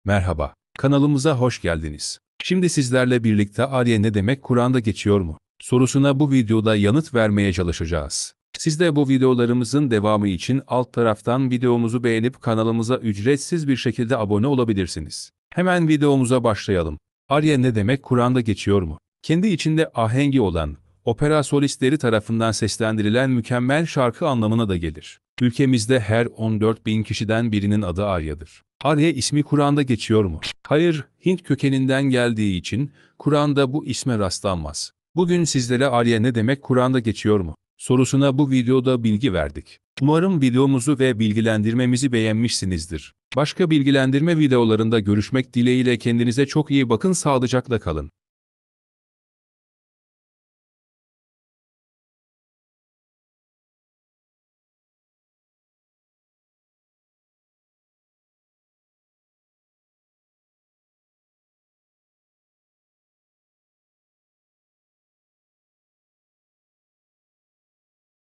Merhaba, kanalımıza hoş geldiniz. Şimdi sizlerle birlikte Arya ne demek Kur'an'da geçiyor mu sorusuna bu videoda yanıt vermeye çalışacağız. Siz de bu videolarımızın devamı için alt taraftan videomuzu beğenip kanalımıza ücretsiz bir şekilde abone olabilirsiniz. Hemen videomuza başlayalım. Arya ne demek Kur'an'da geçiyor mu? Kendi içinde ahengi olan, opera solistleri tarafından seslendirilen mükemmel şarkı anlamına da gelir. Ülkemizde her 14 bin kişiden birinin adı Arya'dır. Arya ismi Kur'an'da geçiyor mu? Hayır, Hint kökeninden geldiği için Kur'an'da bu isme rastlanmaz. Bugün sizlere Arya ne demek Kur'an'da geçiyor mu sorusuna bu videoda bilgi verdik. Umarım videomuzu ve bilgilendirmemizi beğenmişsinizdir. Başka bilgilendirme videolarında görüşmek dileğiyle kendinize çok iyi bakın, sağlıcakla kalın.